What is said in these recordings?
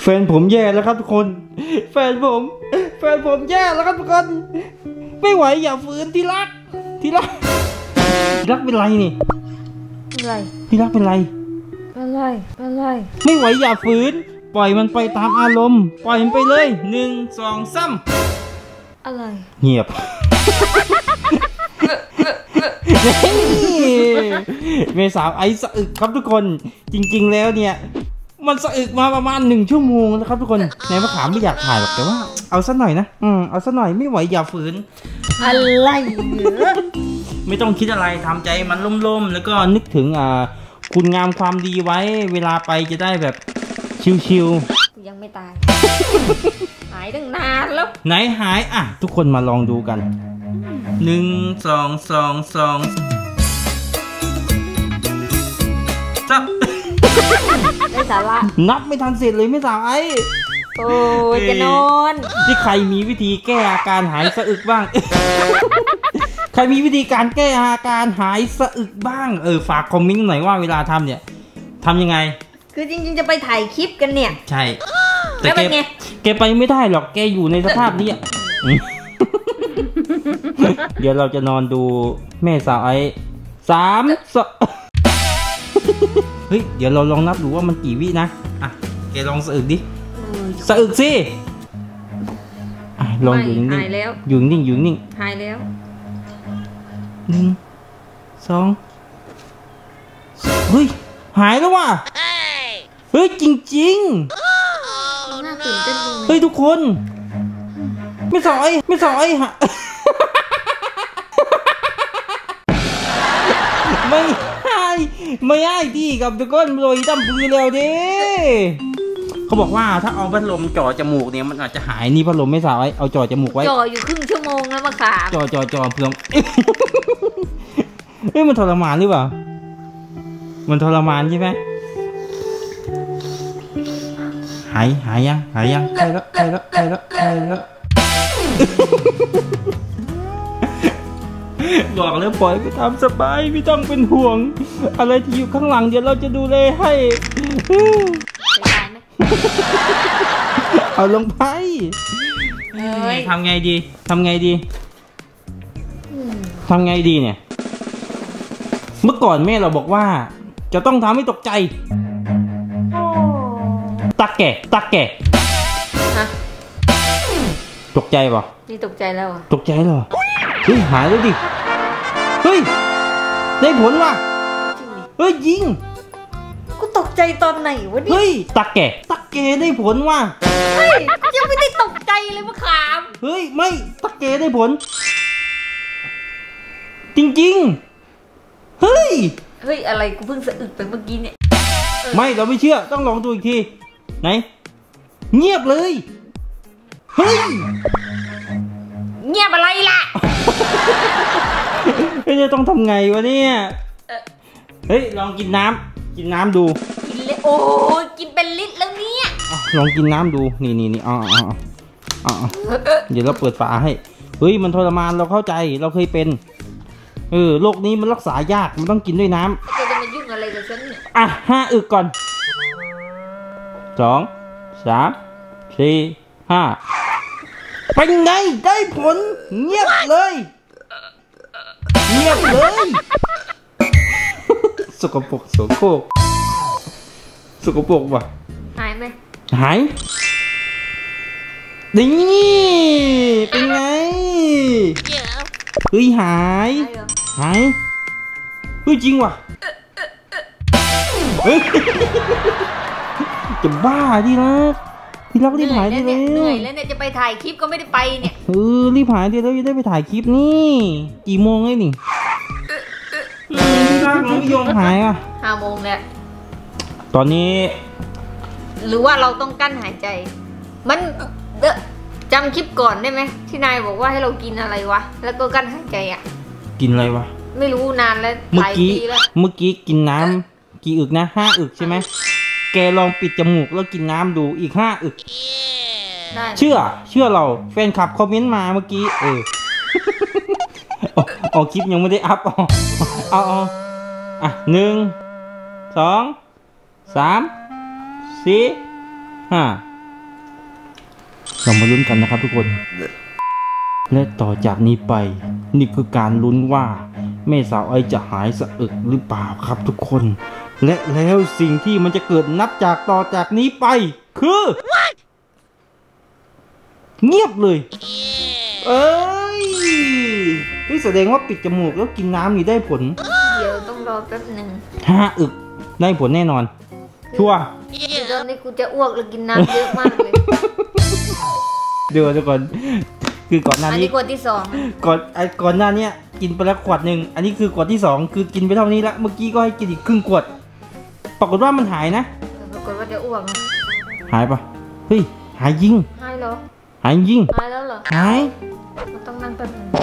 ฟนผมแย่แล้วครับทุกคนแฟนผมแย่แล้วครับทุกคนไม่ไหวอย่าฝืนที่รักเป็นไรนี่อะไรที่รักเป็นไรไม่ไหวอย่าฝืนปล่อยมันไปตามอารมณ์ปล่อยมันไปเลย1 2 3 อะไรเงียบเมสาวไอซ์สะอึกครับทุกคนจริงๆแล้วเนี่ยมันสะอึกมาประมาณ1 ชั่วโมงแล้วครับทุกคนในมะขามไม่อยากถ่ายหรอกแต่ว่าเอาซะหน่อยนะเอาซะหน่อยไม่ไหวอย่าฝืนอะไรไม่ต้องคิดอะไรทำใจมันล่มๆแล้วก็นึกถึงคุณงามความดีไว้เวลาไปจะได้แบบชิวๆยังไม่ตาย หายตั้งนานแล้วไหนหายทุกคนมาลองดูกัน1 2 2 2จับได้สาระนับไม่ทันเสร็จเลยไม่สาวไอ้โอ้ยจะนอนที่ใครมีวิธีแก้อาการหายสะอึกบ้าง ใครมีวิธีการแก้อาการหายสะอึกบ้างฝากคอมเมนต์หน่อยว่าเวลาทำเนี่ยทำยังไงคือจริงๆจะไปถ่ายคลิปกันเนี่ยใช่แต่แกไปไม่ได้หรอกแกอยู่ในสภาพนี้เดี๋ยวเราจะนอนดูแม่สาวไอ้เฮ้ยเดี๋ยวเราลองนับดูว่ามันกี่วินะแกลองสะอึกดิสะอึกสิลองอยู่นิ่งๆอยู่นิ่งหายแล้ว 1 2เฮ้ยหายแล้วว่ะเฮ้ยจริงๆน่าตื่นเต้นจังเฮ้ยทุกคนไม่สอยฮะไม่ให้ดีกับทุกคนโรยตั้มปืนเร็วดิเขาบอกว่าถ้าเอาพัดลมจ่อจมูกเนี่ยมันอาจจะหายนี่พัดลมไม่สาวเอาจ่อจมูกไว้จ่ออยู่ครึ่งชั่วโมงแล้วมาขาจ่อเพื่อเฮ้ยมันทรมานหรือเปล่ามันทรมานใช่ไหมหายยังใครแล้วบอกแล้วปล่อยไปตามสบายไม่ต้องเป็นห่วงอะไรที่อยู่ข้างหลังเดี๋ยวเราจะดูแลให้เอาลงไปทำไงดีเนี่ยเมื่อก่อนแม่เราบอกว่าจะต้องทำให้ตกใจตักแก่ฮะตกใจป่ะนี่ตกใจแล้วตกใจเหรอเฮ้ยหายแล้วดิเฮ้ยได้ผลว่ะเฮ้ยยิงกูตกใจตอนไหนวะนี่เฮ้ยตักแก่ได้ผลว่ะเฮ้ยยังไม่ได้ตกใจเลยมะขามเฮ้ยไม่ตักแก่ได้ผลจริงๆเฮ้ยอะไรกูเพิ่งสะอึกไปเมื่อกี้เนี่ยไม่เราไม่เชื่อต้องลองดูอีกทีไหนเงียบเลยเฮ้ยเงียบอะไรล่ะจะต้องทำไงวะเนี่ยเฮ้ยลองกินน้ำดูกินเลยโอ้ยกินเป็นลิตรแล้วเนี่ยลองกินน้ำดูนี่เดี๋ยวเราเปิดฝาให้เฮ้ยมันทรมานเราเข้าใจเราเคยเป็นโรคนี้มันรักษายากมันต้องกินด้วยน้ำจะมายุ่งอะไรกับฉันเนี่ย 5 อึกก่อน2 3 4 5เป็นไงได้ผลเงียบเลยสกปรกโสโครกสกปรกว่ะหายไหมหายนี่เป็นไงเฮ้ยหายเฮ้ยจริงว่ะจะบ้าดินะที่รักรีบหายได้เลยเหนื่อยแล้วเนี่ยจะไปถ่ายคลิปก็ไม่ได้ไปเนี่ยรีบหายได้แล้วจะได้ไปถ่ายคลิปนี่กี่โมงเลยนี่ที่รักน้องยมหาย 5 โมงแล้วตอนนี้หรือว่าเราต้องกั้นหายใจมันจำคลิปก่อนได้ไหมที่นายบอกว่าให้เรากินอะไรวะแล้วก็กั้นหายใจกินอะไรวะไม่รู้นานแล้วเมื่อกี้กินน้ำกี่อึกนะ5 อึกใช่ไหมแกลองปิดจมูกแล้วกินน้ำดูอีก5 อึกเชื่อเราแฟนคลับคอมเมนต์มาเมื่อกี้คลิปยังไม่ได้อัพเอา1 2 3 4 5 เรามาลุ้นกันนะครับทุกคนและต่อจากนี้ไปนี่คือการลุ้นว่าแม่สาวไอจะหายสะอึกหรือเปล่าครับทุกคนและแล้วสิ่งที่มันจะเกิดนับจากต่อจากนี้ไปคือเงียบเลยเอ้ยนี่แสดงว่าปิดจมูกแล้วกินน้ำนี่ได้ผลเดี๋ยวต้องรอแป๊บหนึ่ง 5 อึกได้ผลแน่นอนชัวร์ตอนนี้กูจะอ้วกแล้วกินน้ำเยอะมากเลยเดี๋ยวทุกคนคือก่อนหน้านี้ขวดที่2 ก่อนหน้านี้กินไปแล้วขวดหนึ่งอันนี้คือขวดที่2คือกินไปเท่านี้ละเมื่อกี้ก็ให้กินอีกครึ่งขวดปรากฏว่ามันหายนะปรากฏว่าจะอ้วกนะหายปะเฮ้ยหายยิงหายเหรอหายยิงหายแล้วเหรอหายมันต้องนั่งแป๊บนึง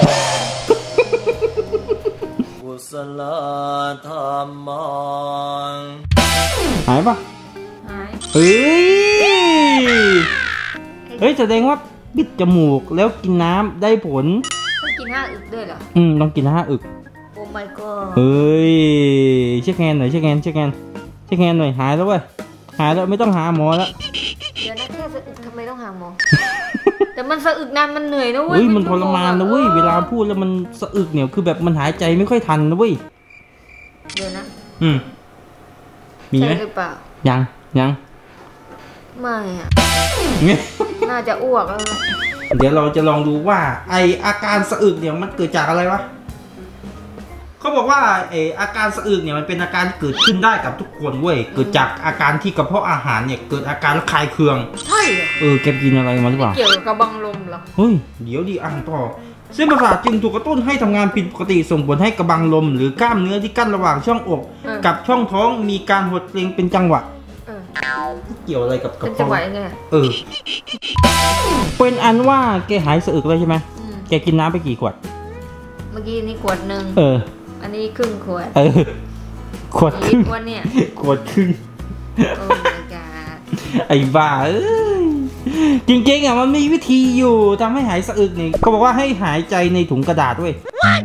กุศลธรรมังหายปะหายเฮ้ยแสดงว่าปิดจมูกแล้วกินน้ำได้ผลต้องกิน5 อึกด้วยเหรอต้องกิน5 อึกโอ้ my god เฮ้ยเช็คแฮนด์หน่อยเช็คแฮนด์หน่อยหายแล้วเว้ยหายแล้วไม่ต้องหาหมอแล้วเดี๋ยวนะแค่สะอึกทำไมต้องหาหมอแต่มันสะอึกนานมันเหนื่อยนะเว้ยมันทรมานนะเว้ยเวลาพูดแล้วมันสะอึกเนี่ยคือแบบมันหายใจไม่ค่อยทันนะเว้ยเดี๋ยวนะมีไหมหรือเปล่ายังไม่อะน่าจะอ้วกแล้วเดี๋ยวเราจะลองดูว่าไออาการสะอึกเนี่ยมันเกิดจากอะไรวะเขาบอกว่าอาการสะอึกเนี่ยมันเป็นอาการเกิดขึ้นได้กับทุกคนเว้ยเกิดจากอาการที่กระเพาะอาหารเนี่ยเกิดอาการระคายเคืองใช่เหรอแกกินอะไรมาหรือเปล่าเกี่ยวกับกระบังลมเหรอเฮ้ยเดี๋ยวดิอ่านต่อเส้นประสาทจึงถูกกระตุ้นให้ทำงานผิดปกติส่งผลให้กระบังลมหรือกล้ามเนื้อที่กั้นระหว่างช่องอกกับช่องท้องมีการหดเกร็งเป็นจังหวะเกี่ยวอะไรกับกระเพาะเป็นจังหวะยังไงเป็นอันว่าแกหายสะอึกเลยใช่ไหมแกกินน้ำไปกี่ขวดเมื่อกี้นี่ขวดนึงอันนี้ครึ่งขวดขวดครึ่งเนี่ยขวดครึ่งโอ้ my god ไอ้บ้าจริงๆมันมีวิธีอยู่ทำให้หายสะอึกนี่เขาบอกว่าให้หายใจในถุงกระดาษด้วย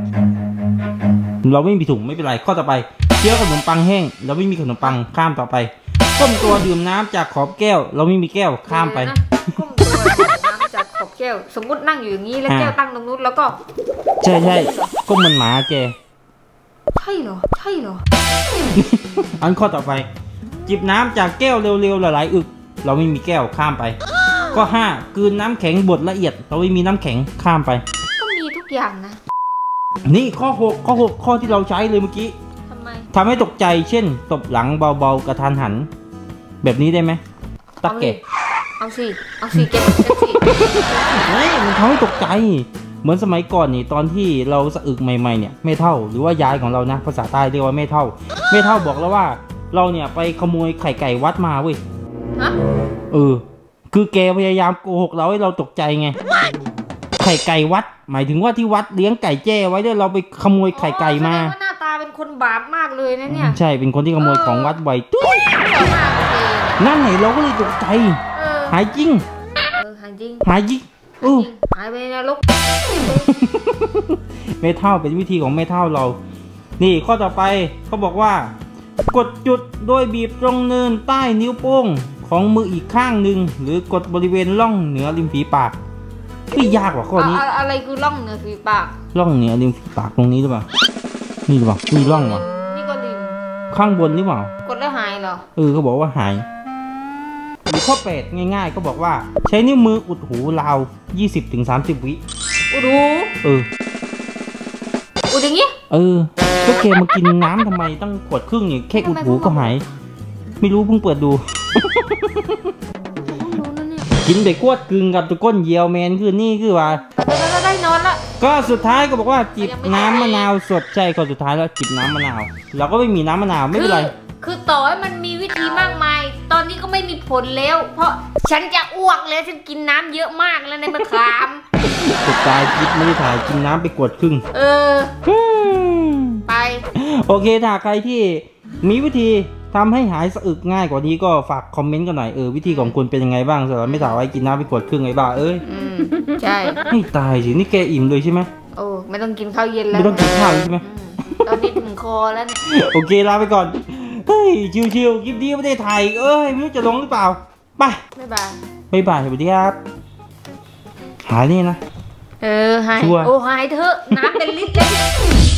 เราไม่มีถุงไม่เป็นไรข้อต่อไปเคี้ยวขนมปังแห้งเราไม่มีขนมปังข้ามต่อไปก้มตัวดื่มน้ำจากขอบแก้วเราไม่มีแก้วข้ามไปก้มตัวดื่มน้ำจากขอบแก้วสมมตินั่งอยู่อย่างนี้แล้วแก้วตั้งตรงนู้นแล้วก็ใช่ก้มมันหมาแกใช่เหรออันข้อต่อไปจิบน้ำจากแก้วเร็วๆหลายๆอึกเราไม่มีแก้วข้ามไปข้อ5กลืนน้ำแข็งบดละเอียดเราไม่มีน้ำแข็งข้ามไปก็มีทุกอย่างนะนี่ข้อ6ข้อที่เราใช้เลยเมื่อกี้ทำให้ตกใจเช่นตบหลังเบาๆกระทันหันแบบนี้ได้ไหมตักเกะเอาสิเก็บสิมันทำให้ตกใจเหมือนสมัยก่อนนี่ตอนที่เราสะอึกใหม่ๆเนี่ยแม่เฒ่าหรือว่ายายของเรานะภาษาใต้เรียกว่าแม่เฒ่าบอกแล้วว่าเราเนี่ยไปขโมยไข่ไก่วัดมาเว้ยคือแกพยายามโกหกเราให้เราตกใจไงไข่ไก่วัดหมายถึงว่าที่วัดเลี้ยงไก่แจ้ไว้ด้วยเราไปขโมยไข่ไก่มาหน้าตาเป็นคนบาปมากเลยนะเนี่ยใช่เป็นคนที่ขโมยของวัดบ่อยตุ้ยนั่นไหนเราก็เลยตกใจหายจริงหายจริงหายไปในนรกแม่เฒ่าเป็นวิธีของแม่เฒ่าเรานี่ข้อต่อไปเขาบอกว่ากดจุดโดยบีบตรงเนินใต้นิ้วโป้งของมืออีกข้างหนึ่งหรือกดบริเวณร่องเหนือริมฝีปากไม่ยากกว่าข้อนี้อะไรคือร่องเหนือฝีปากร่องเหนือริมฝีปากตรงนี้หรือเปล่านี่หรือเปล่ามีร่องวะนี่ก็ริมข้างบนหรือเปล่ากดแล้วหายเหรอเขาบอกว่าหายหรือข้อ8ง่ายๆก็บอกว่าใช้นิ้วมืออุดหูราว 20-30 วิอุดหูอุดอย่างงี้ก็แกมากินน้ำทำไมตั้งขวดครึ่งนี่แค่อุดหูก็หายไม่รู้เพิ่งเปิดดูกินไปกวดกึ่งกับตะก้นเยียวแมนคือนี่คือว่าได้นอนละก็สุดท้ายก็บอกว่าจิบน้ำมะนาวสดใช่ก็สุดท้ายแล้วจิบน้ำมะนาวเราก็ไม่มีน้ำมะนาวไม่เป็นไรคือต่อให้มันมีวิธีมากมายตอนนี้ก็ไม่มีผลแล้วเพราะฉันจะอ้วกแล้วฉันกินน้ำเยอะมากแล้วในมะขามสุดท้ายคิดไม่ได้ถ่ายกินน้ำไปกวดครึ่งไปโอเคถ้าใครที่มีวิธีทำให้หายสะอึกง่ายกว่านี้ก็ฝากคอมเมนต์กันหน่อยวิธีของคุณเป็นยังไงบ้างสำหรับไม่ถามว่ากินน้ำไปกวดครึ่งไอ้บ้าใช่ไม่ตายสินี่แกอิ่มเลยใช่ไหมไม่ต้องกินข้าวเย็นแล้วไม่ต้องกินข้าวใช่ไหมตอนนี้ถึงคอแล้วเนี่ยโอเคลาไปก่อนชิวๆคลิปนี้ไม่ได้ถ่ายไม่รู้จะลงหรือเปล่าไปบ๊ายบายสวัสดีครับหายนี่นะหายชัวร์โอ้หายเถอะน้ำเป็นลิตรเลย